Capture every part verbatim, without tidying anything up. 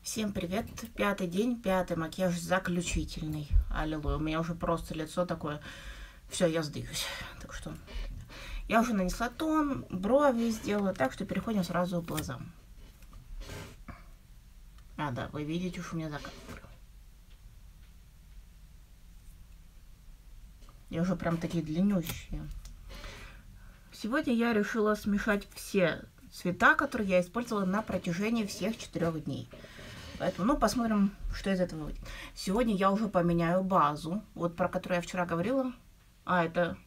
Всем привет! Пятый день, пятый макияж заключительный. Аллилуйя. У меня уже просто лицо такое. Все, я сдаюсь. Так что я уже нанесла тон, брови сделала, так что переходим сразу к глазам. А, да, вы видите, что у меня закат. Я уже прям такие длиннющие. Сегодня я решила смешать все цвета, которые я использовала на протяжении всех четырех дней. Поэтому, ну, посмотрим, что из этого выйдет. Сегодня я уже поменяю базу, вот про которую я вчера говорила. А, это...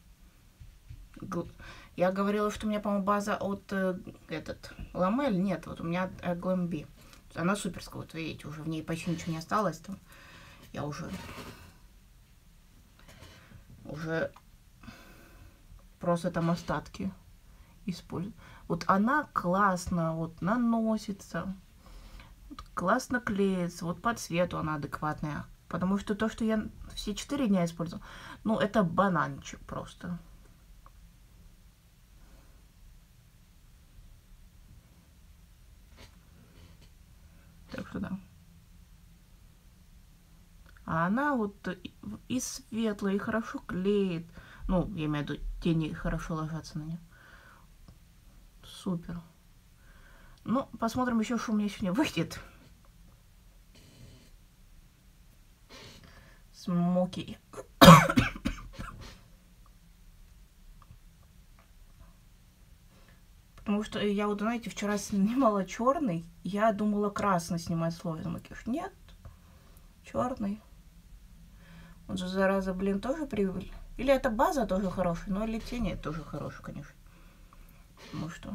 Я говорила, что у меня, по-моему, база от э, этот Ламель. Нет, вот у меня от Glambi. Она суперская, вот видите, уже в ней почти ничего не осталось. Там я уже... Уже... Просто там остатки использую. Вот она классно вот наносится. Классно клеится, вот по цвету она адекватная. Потому что то, что я все четыре дня использую, ну, это бананчик просто. Так что да. А она вот и светлая, и хорошо клеит. Ну, я имею в виду, тени хорошо ложатся на нее. Супер. Ну, посмотрим еще, что у меня сегодня выйдет. Смоки. Потому что я вот, знаете, вчера снимала черный, я думала красный снимать слой макияж. Нет, черный. Он же, зараза, блин, тоже прибыль. Или эта база тоже хорошая, но или тени тоже хорошая, конечно. Ну что...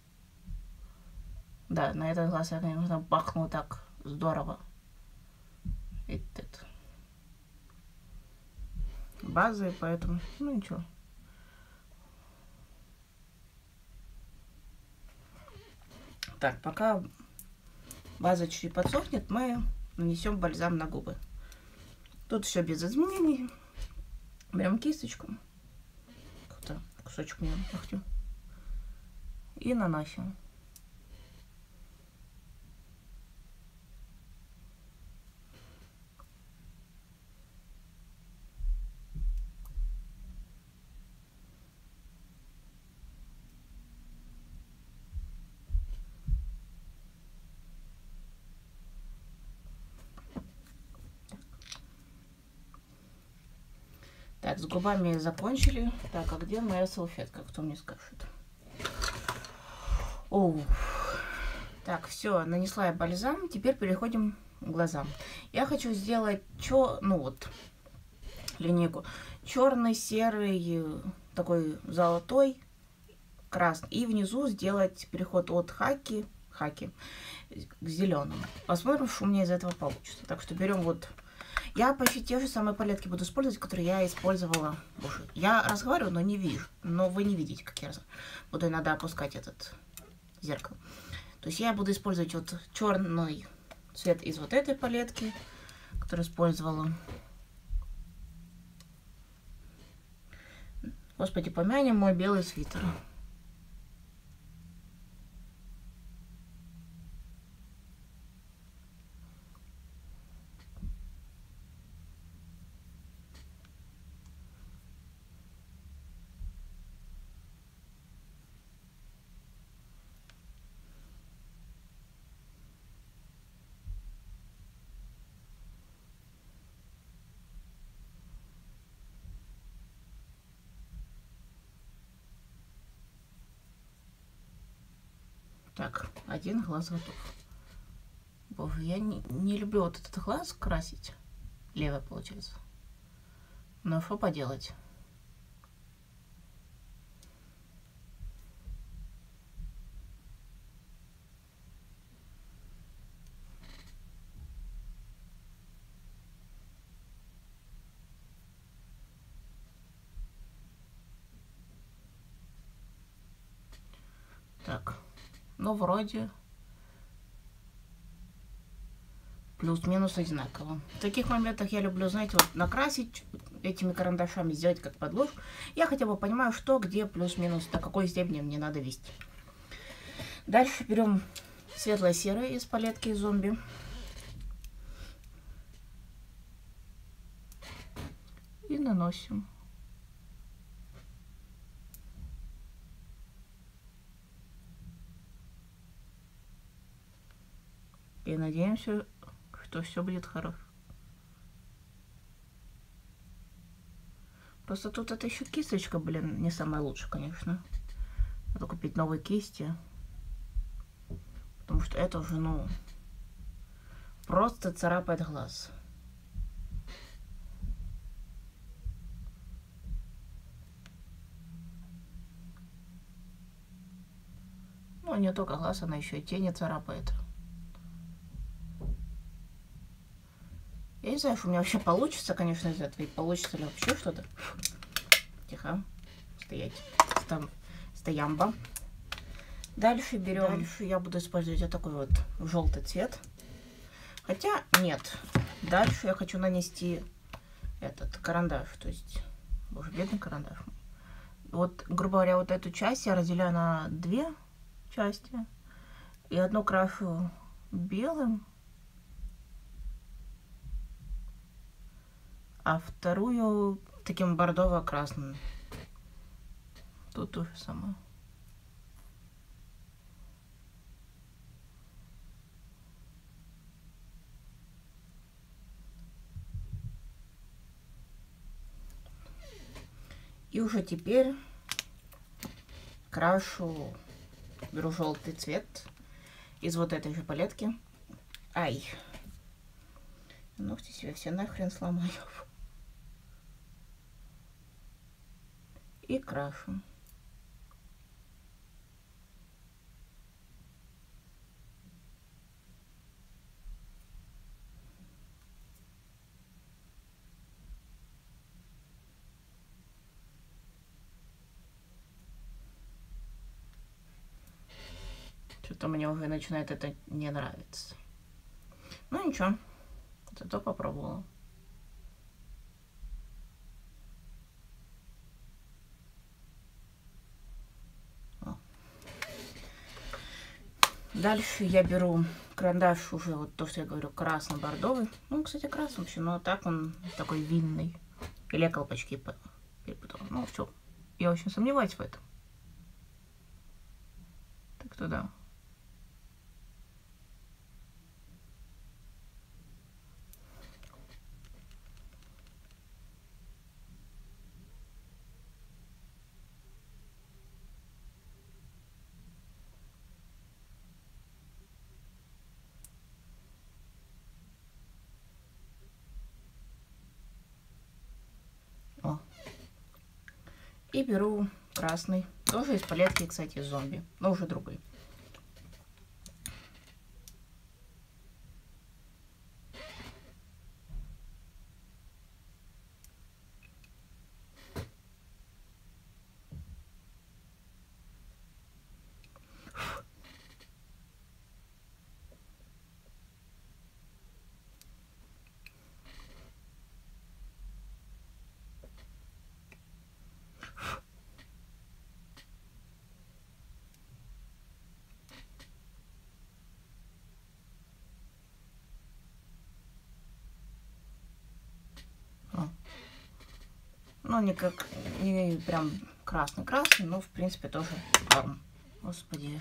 Да, на этот глаз я, конечно, бахну так здорово. Этот. Базы, поэтому, ну ничего. Так, пока база чуть-чуть подсохнет, мы нанесем бальзам на губы. Тут все без изменений. Берем кисточку. Как-то кусочек мне пахнет. И наносим. Так, с губами закончили. Так, а где моя салфетка? Кто мне скажет? Оу. Так, все, нанесла я бальзам. Теперь переходим к глазам. Я хочу сделать чё, ну вот, линейку. Черный, серый, такой золотой, красный. И внизу сделать переход от хаки, хаки к зеленому. Посмотрим, что у меня из этого получится. Так что берем вот... Я почти те же самые палетки буду использовать, которые я использовала. Боже, я разговариваю, но не вижу. Но вы не видите, как я разговариваю. Буду иногда опускать этот зеркало. То есть я буду использовать вот черный цвет из вот этой палетки, которую использовала. Господи, помянем мой белый свитер. Так, один глаз готов. Боже, я не, не люблю вот этот глаз красить. Левый, получается. Но что поделать? Так, ну вроде плюс-минус одинаково. В таких моментах я люблю, знаете, вот накрасить этими карандашами, сделать как подложку. Я хотя бы понимаю, что, где плюс-минус, до какой степени мне надо вести. Дальше берем светло-серый из палетки зомби. И наносим. И надеемся, что все будет хорошо. Просто тут это еще кисточка, блин, не самая лучшая, конечно. Надо купить новые кисти. Потому что это уже, ну, просто царапает глаз. Ну, не только глаз, она еще и тени царапает. Я не знаю, что у меня вообще получится, конечно, из этого. И получится ли вообще что-то. Тихо. Стоять. Там стоямба. Дальше берем. Дальше я буду использовать вот такой вот желтый цвет. Хотя нет. Дальше я хочу нанести этот карандаш. То есть, боже, бедный карандаш. Вот, грубо говоря, вот эту часть я разделяю на две части. И одну крашу белым, а вторую таким бордово-красным. Тут то же самое. И уже теперь крашу, беру желтый цвет из вот этой же палетки. Ай, ногти себе все нахрен сломаю. И крашу. Что-то мне уже начинает это не нравиться. Ну ничего, зато попробовала. О. Дальше я беру карандаш уже, вот то, что я говорю, красно-бордовый. Ну, кстати, красный вообще, но так он такой винный. Или я колпачки перепутала. Ну, все. Я очень сомневаюсь в этом. Так что да. О. И беру красный. Тоже из палетки, кстати, зомби. Но уже другой. Ну, не как, не прям красный-красный, но, в принципе, тоже норм. Господи.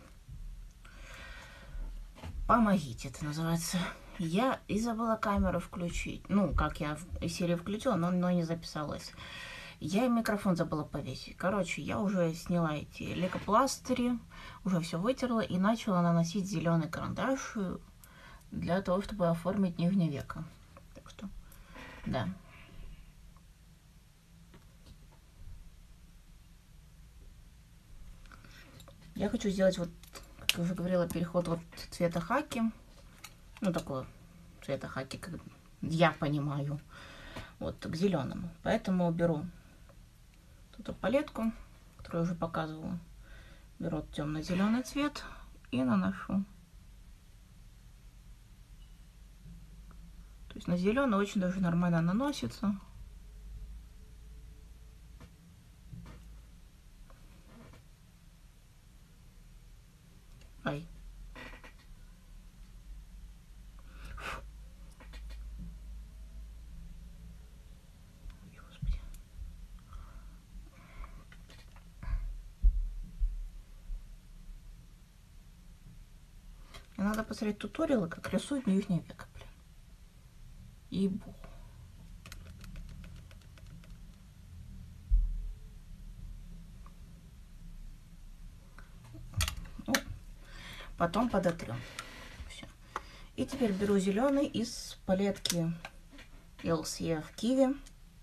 Помогите, это называется. Я и забыла камеру включить. Ну, как я из серии включила, но, но не записалась. Я и микрофон забыла повесить. Короче, я уже сняла эти лейкопластыри, уже все вытерла и начала наносить зеленый карандаш для того, чтобы оформить нижнее веко. Так что, да. Я хочу сделать, вот, как я уже говорила, переход вот цвета хаки. Ну, такого цвета хаки, как я понимаю. Вот, к зеленому. Поэтому беру эту палетку, которую я уже показывала. Беру темно-зеленый цвет и наношу. То есть на зеленый очень даже нормально наносится. Ай. надо посмотреть туториалы, как рисуют нижнее веко, блин. Ебу. Ну, потом подотрем. Все. И теперь беру зеленый из палетки эл си эф Kiwi.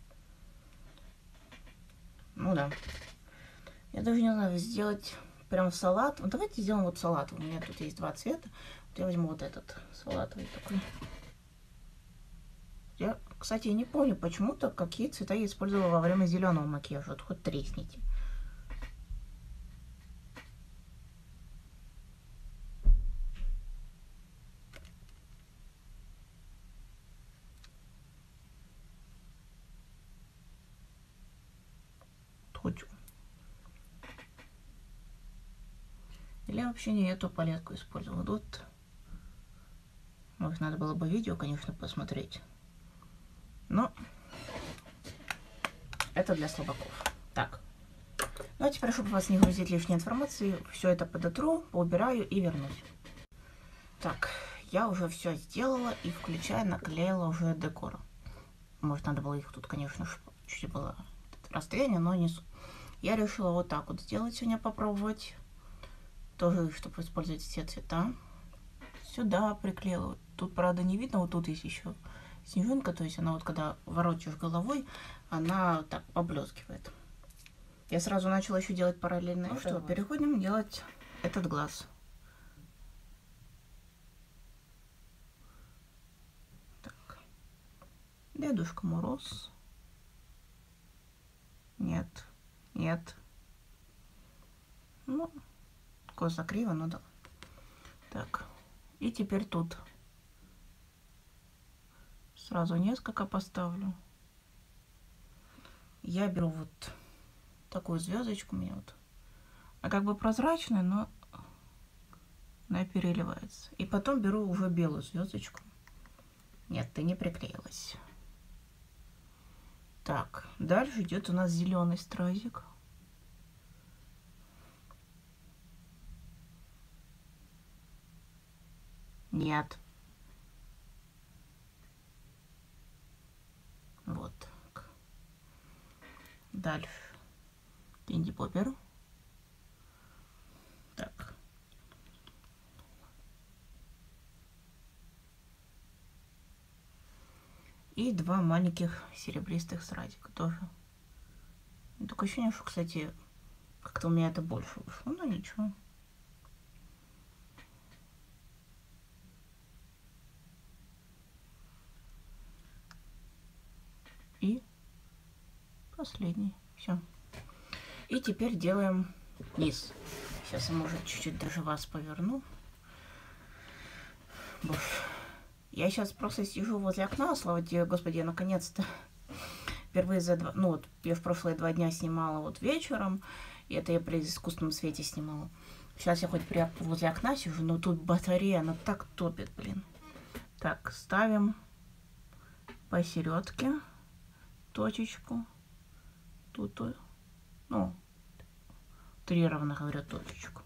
Ну да. Я даже не знаю, сделать прям салат. Вот давайте сделаем вот салат. У меня тут есть два цвета. Вот я возьму вот этот салатовый такой. Я, кстати, не помню почему-то, какие цвета я использовала во время зеленого макияжа. Вот хоть тресните. Хочу. Или вообще не эту палетку использовала. Вот. Может, надо было бы видео, конечно, посмотреть. Но это для слабаков. Так. Ну а теперь, чтобы вас не грузить лишней информации, все это подотру, поубираю и вернусь. Так, я уже все сделала и, включая, наклеила уже декор. Может, надо было их тут, конечно, чуть было расстояние, но не... Я решила вот так вот сделать сегодня, попробовать. Тоже, чтобы использовать все цвета. Сюда приклеила. Тут, правда, не видно, вот тут есть еще снежинка, то есть она вот, когда ворочаешь головой, она так поблескивает. Я сразу начала еще делать параллельно. Ну что, переходим делать этот глаз. Так. Дедушка Мороз. Нет, нет. Ну, косо криво, ну да. Так, и теперь тут сразу несколько поставлю. Я беру вот такую звездочку, у меня вот, а как бы прозрачная, но она переливается. И потом беру уже белую звездочку. Нет, ты не приклеилась. Так, дальше идет у нас зеленый стразик. Нет. Вот так. Дальше. Кэнди Поппер. Так. И два маленьких серебристых стразика тоже. Такое ощущение, что, кстати, как-то у меня это больше вышло. Ну, ничего. И последний. Все. И теперь делаем низ. Сейчас я, может, чуть-чуть даже вас поверну. Боже. Я сейчас просто сижу возле окна, слава тебе, Господи, я наконец-то впервые за два... Ну, вот я в прошлые два дня снимала вот вечером, и это я при искусственном свете снимала. Сейчас я хоть при... возле окна сижу, но тут батарея, она так топит, блин. Так, ставим посередке точечку. Тут, ну, утрированно говорю, точечку.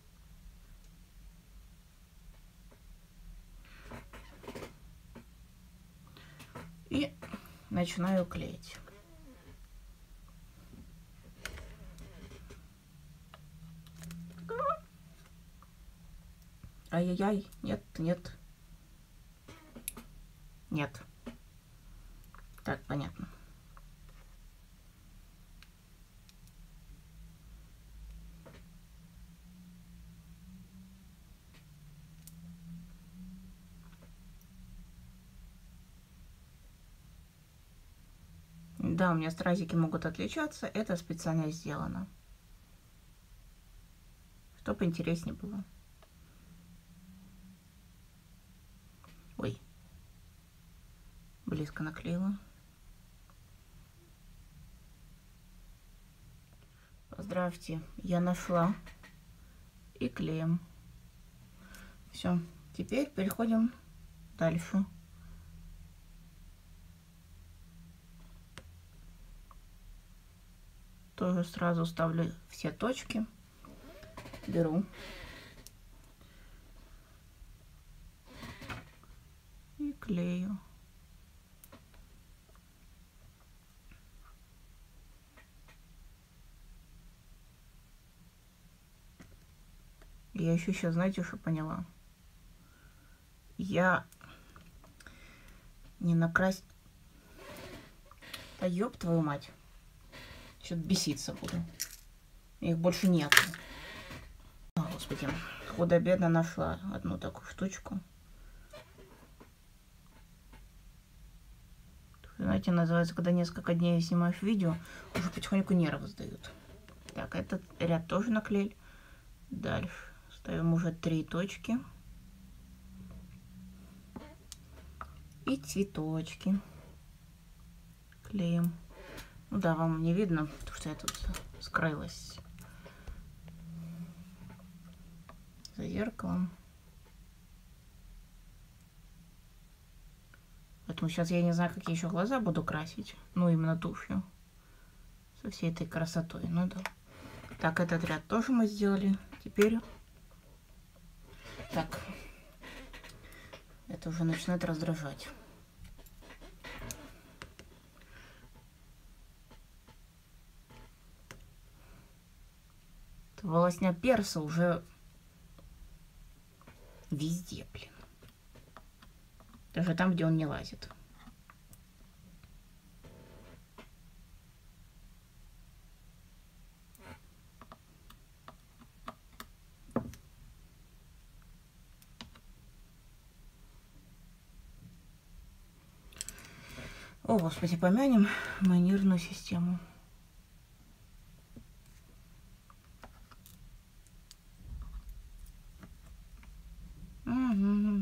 И начинаю клеить. Ай-яй-яй, нет, нет. Нет. Так, понятно. Да, у меня стразики могут отличаться. Это специально сделано, чтобы интереснее было. Ой, близко наклеила. Поздравьте, я нашла. И клеим. Все, теперь переходим дальше. Тоже сразу ставлю все точки. Беру клею. Я еще сейчас, знаете, что поняла? Я не накрась... Да ёб твою мать. Что-то беситься буду. Их больше нет. О, господи. Худо-бедно нашла одну такую штучку. Знаете, называется, когда несколько дней снимаешь видео, уже потихоньку нервы сдают. Так, этот ряд тоже наклеили. Дальше ставим уже три точки. И цветочки клеим. Ну да, вам не видно, потому что я тут скрылась за зеркалом. Поэтому сейчас я не знаю, какие еще глаза буду красить. Ну, именно тушью. Со всей этой красотой. Ну да. Так, этот ряд тоже мы сделали. Теперь... Так. Это уже начинает раздражать. Волосня перса уже везде, блин. Даже там, где он не лазит. О, господи, помянем мою нервную систему. Угу.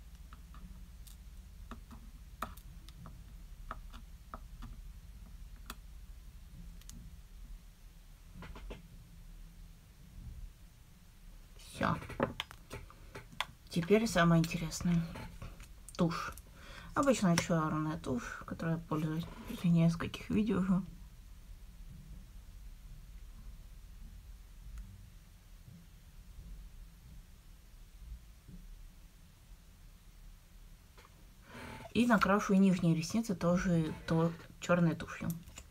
Все. Теперь самое интересное. Тушь. Обычная черная тушь, которой я пользуюсь в нескольких видео уже. И накрашу и нижние ресницы тоже то черной тушью.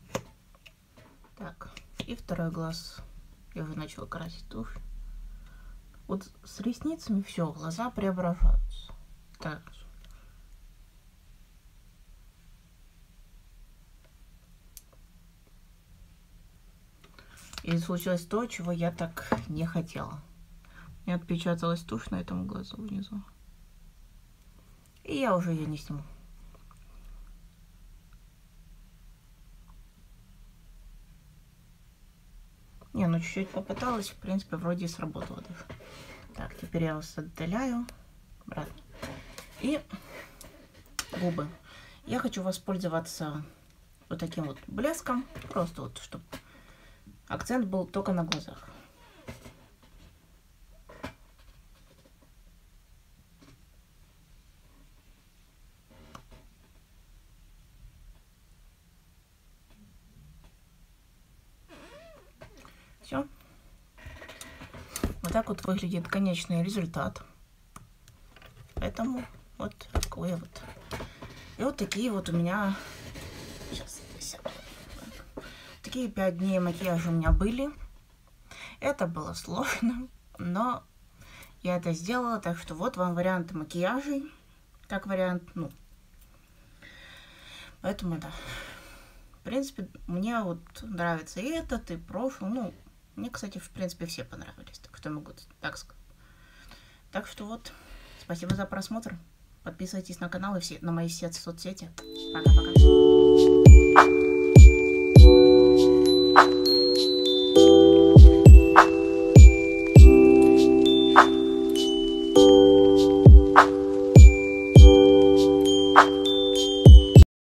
Так, и второй глаз. Я уже начала красить тушь. Вот с ресницами все, глаза преображаются. Так. И случилось то, чего я так не хотела. У меня отпечаталась тушь на этом глазу внизу. И я уже ее не сниму. Не, ну чуть-чуть попыталась, в принципе, вроде и сработало даже. Так, теперь я вас отдаляю. Обратно. И губы. Я хочу воспользоваться вот таким вот блеском. Просто вот, чтобы акцент был только на глазах. Все. Вот так вот выглядит конечный результат. Поэтому вот такой вот. И вот такие вот у меня... Сейчас сяду. Такие пять дней макияжа у меня были. Это было сложно, но я это сделала. Так что вот вам варианты макияжей. Как вариант, ну. Поэтому да. В принципе, мне вот нравится и этот, и прошлый. Ну, мне, кстати, в принципе, все понравились. Так что могу так сказать. Так что вот. Спасибо за просмотр. Подписывайтесь на канал и все, на мои все соцсети. Пока-пока.